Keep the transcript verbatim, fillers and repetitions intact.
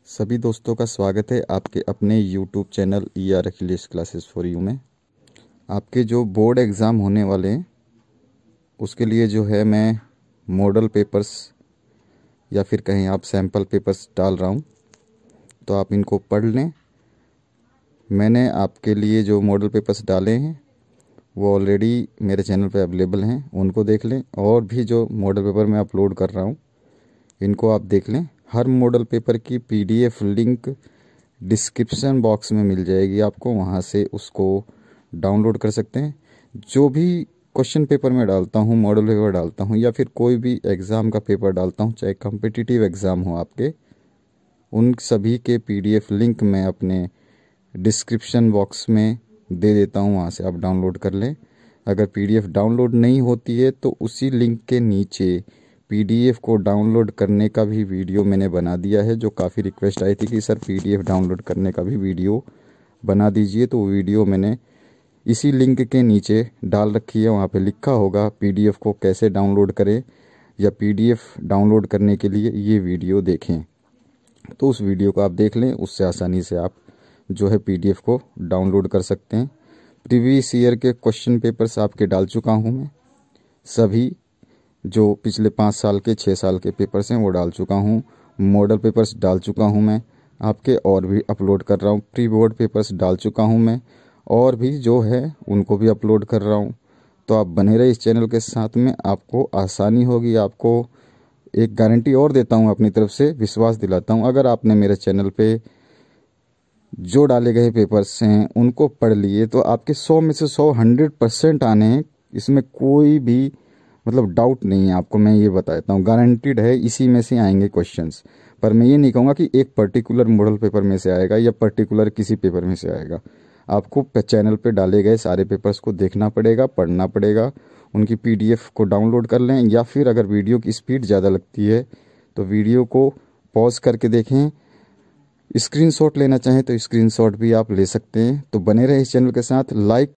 सभी दोस्तों का स्वागत है आपके अपने YouTube channel E R Akhilesh classes for you में। आपके जो बोर्ड एग्ज़ाम होने वाले हैं उसके लिए जो है मैं मॉडल पेपर्स या फिर कहीं आप सैम्पल पेपर्स डाल रहा हूँ, तो आप इनको पढ़ लें। मैंने आपके लिए जो मॉडल पेपर्स डाले हैं वो ऑलरेडी मेरे चैनल पे अवेलेबल हैं, उनको देख लें। और भी जो मॉडल पेपर मैं अपलोड कर रहा हूँ इनको आप देख लें। हर मॉडल पेपर की पीडीएफ लिंक डिस्क्रिप्शन बॉक्स में मिल जाएगी आपको, वहाँ से उसको डाउनलोड कर सकते हैं। जो भी क्वेश्चन पेपर में डालता हूँ, मॉडल पेपर डालता हूँ या फिर कोई भी एग्ज़ाम का पेपर डालता हूँ, चाहे कॉम्पिटिटिव एग्ज़ाम हो आपके, उन सभी के पीडीएफ लिंक मैं अपने डिस्क्रिप्शन बॉक्स में दे देता हूँ, वहाँ से आप डाउनलोड कर लें। अगर पीडीएफ डाउनलोड नहीं होती है तो उसी लिंक के नीचे पीडीएफ को डाउनलोड करने का भी वीडियो मैंने बना दिया है। जो काफ़ी रिक्वेस्ट आई थी कि सर पीडीएफ डाउनलोड करने का भी वीडियो बना दीजिए, तो वो वीडियो मैंने इसी लिंक के नीचे डाल रखी है। वहाँ पे लिखा होगा पीडीएफ को कैसे डाउनलोड करें या पीडीएफ डाउनलोड करने के लिए ये वीडियो देखें। तो उस वीडियो को आप देख लें, उससे आसानी से आप जो है पीडीएफ को डाउनलोड कर सकते हैं। प्रीवियस ईयर के क्वेश्चन पेपर्स आपके डाल चुका हूँ मैं, सभी जो पिछले पाँच साल के छः साल के पेपर्स हैं वो डाल चुका हूँ। मॉडल पेपर्स डाल चुका हूँ मैं आपके, और भी अपलोड कर रहा हूँ। प्री बोर्ड पेपर्स डाल चुका हूँ मैं, और भी जो है उनको भी अपलोड कर रहा हूँ। तो आप बने रहे इस चैनल के साथ में, आपको आसानी होगी। आपको एक गारंटी और देता हूँ अपनी तरफ से, विश्वास दिलाता हूँ, अगर आपने मेरे चैनल पे जो डाले गए पेपर्स हैं उनको पढ़ लिए तो आपके सौ में से सौ हंड्रेड परसेंट आने हैं। इसमें कोई भी मतलब डाउट नहीं है, आपको मैं ये बता देता हूँ, गारंटीड है इसी में से आएंगे क्वेश्चंस। पर मैं ये नहीं कहूँगा कि एक पर्टिकुलर मॉडल पेपर में से आएगा या पर्टिकुलर किसी पेपर में से आएगा। आपको चैनल पे डाले गए सारे पेपर्स को देखना पड़ेगा, पढ़ना पड़ेगा, उनकी पीडीएफ को डाउनलोड कर लें, या फिर अगर वीडियो की स्पीड ज़्यादा लगती है तो वीडियो को पॉज करके देखें। स्क्रीनशॉट लेना चाहें तो स्क्रीनशॉट भी आप ले सकते हैं। तो बने रहे इस चैनल के साथ। लाइक